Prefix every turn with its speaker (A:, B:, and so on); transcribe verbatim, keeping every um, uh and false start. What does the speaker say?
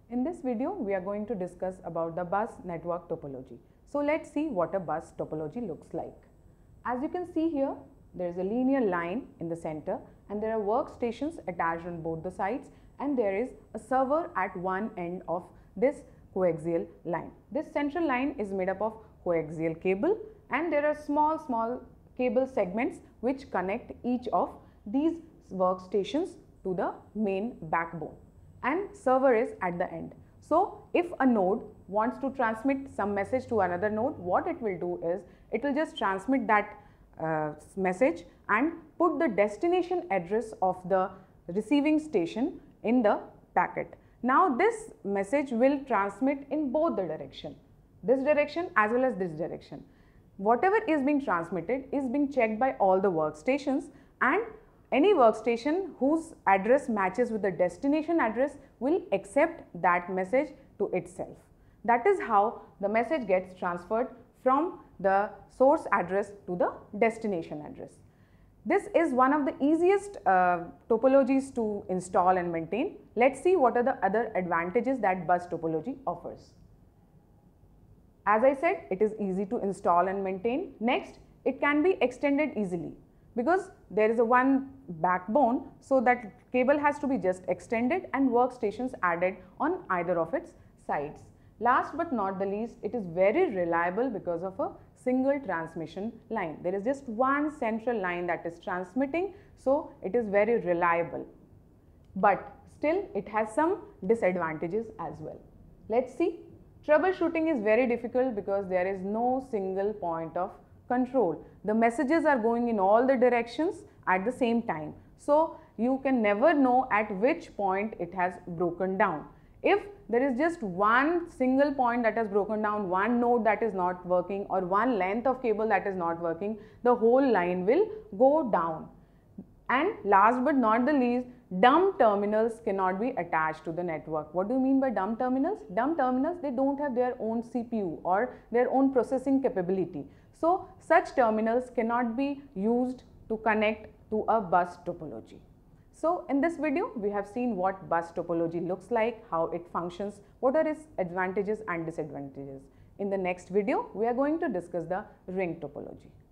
A: In this video, we are going to discuss about the bus network topology. So let's see what a bus topology looks like. As you can see here, there is a linear line in the center and there are workstations attached on both the sides, and there is a server at one end of this coaxial line. This central line is made up of coaxial cable, and there are small small cable segments which connect each of these workstations to the main backbone, and server is at the end. So if a node wants to transmit some message to another node, what it will do is it will just transmit that uh, message and put the destination address of the receiving station in the packet. Now this message will transmit in both the direction, this direction as well as this direction. Whatever is being transmitted is being checked by all the workstations, and any workstation whose address matches with the destination address will accept that message to itself. That is how the message gets transferred from the source address to the destination address. This is one of the easiest uh, topologies to install and maintain. Let's see what are the other advantages that bus topology offers. As I said, it is easy to install and maintain. Next, it can be extended easily because there is a one backbone, so that cable has to be just extended and workstations added on either of its sides. Last but not the least, it is very reliable because of a single transmission line. There is just one central line that is transmitting, so it is very reliable. But still, it has some disadvantages as well. Let's see. Troubleshooting is very difficult because there is no single point of control. The messages are going in all the directions at the same time. So you can never know at which point it has broken down. If there is just one single point that has broken down, one node that is not working, or one length of cable that is not working, the whole line will go down. And last but not the least, dumb terminals cannot be attached to the network. What do you mean by dumb terminals? Dumb terminals, they don't have their own C P U or their own processing capability. So such terminals cannot be used to connect to a bus topology. So in this video, we have seen what bus topology looks like, how it functions, what are its advantages and disadvantages. In the next video, we are going to discuss the ring topology.